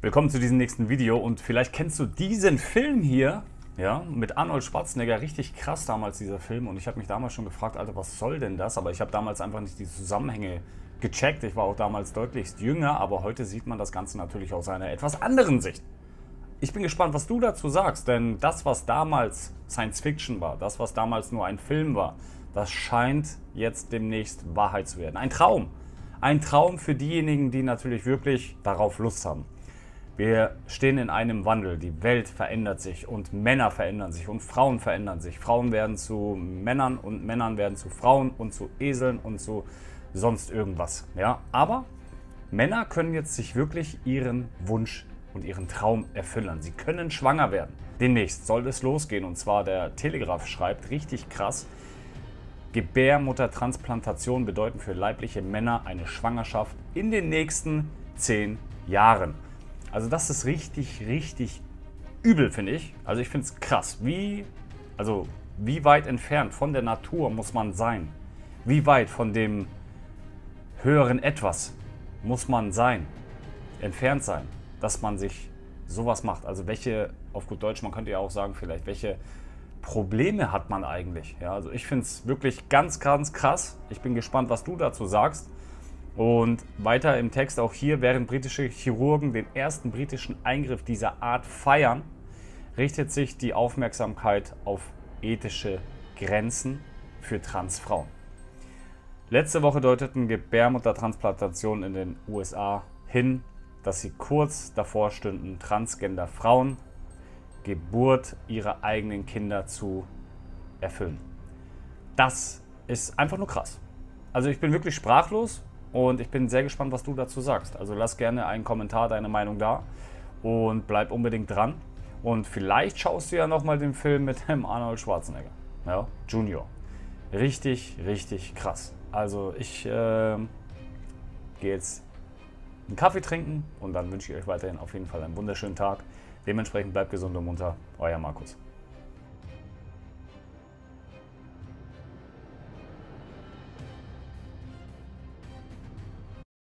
Willkommen zu diesem nächsten Video und vielleicht kennst du diesen Film hier, ja, mit Arnold Schwarzenegger, richtig krass damals dieser Film und ich habe mich damals schon gefragt, Alter, was soll denn das? Aber ich habe damals einfach nicht die Zusammenhänge gecheckt, ich war auch damals deutlichst jünger, aber heute sieht man das Ganze natürlich aus einer etwas anderen Sicht. Ich bin gespannt, was du dazu sagst, denn das, was damals Science Fiction war, das, was damals nur ein Film war, das scheint jetzt demnächst Wahrheit zu werden. Ein Traum. Ein Traum für diejenigen, die natürlich wirklich darauf Lust haben. Wir stehen in einem Wandel, die Welt verändert sich und Männer verändern sich und Frauen verändern sich. Frauen werden zu Männern und Männern werden zu Frauen und zu Eseln und zu sonst irgendwas. Ja? Aber Männer können jetzt sich wirklich ihren Wunsch und ihren Traum erfüllen. Sie können schwanger werden. Demnächst soll es losgehen und zwar der Telegraph schreibt, richtig krass, Gebärmuttertransplantation bedeuten für leibliche Männer eine Schwangerschaft in den nächsten 10 Jahren. Also das ist richtig übel, finde ich. Also ich finde es krass. Wie weit entfernt von der Natur muss man sein? Wie weit von dem höheren Etwas muss man sein? Entfernt sein, dass man sich sowas macht. Also welche, auf gut Deutsch, man könnte ja auch sagen vielleicht, welche Probleme hat man eigentlich? Ja, also ich finde es wirklich ganz krass. Ich bin gespannt, was du dazu sagst. Und weiter im Text auch hier, während britische Chirurgen den ersten britischen Eingriff dieser Art feiern, richtet sich die Aufmerksamkeit auf ethische Grenzen für Transfrauen. Letzte Woche deuteten Gebärmuttertransplantationen in den USA hin, dass sie kurz davor stünden, transgender Frauen Geburt ihrer eigenen Kinder zu erfüllen. Das ist einfach nur krass. Also ich bin wirklich sprachlos. Und ich bin sehr gespannt, was du dazu sagst. Also lass gerne einen Kommentar, deine Meinung da und bleib unbedingt dran. Und vielleicht schaust du ja nochmal den Film mit dem Arnold Schwarzenegger, ja, Junior. Richtig krass. Also ich gehe jetzt einen Kaffee trinken und dann wünsche ich euch weiterhin auf jeden Fall einen wunderschönen Tag. Dementsprechend bleibt gesund und munter. Euer Markus.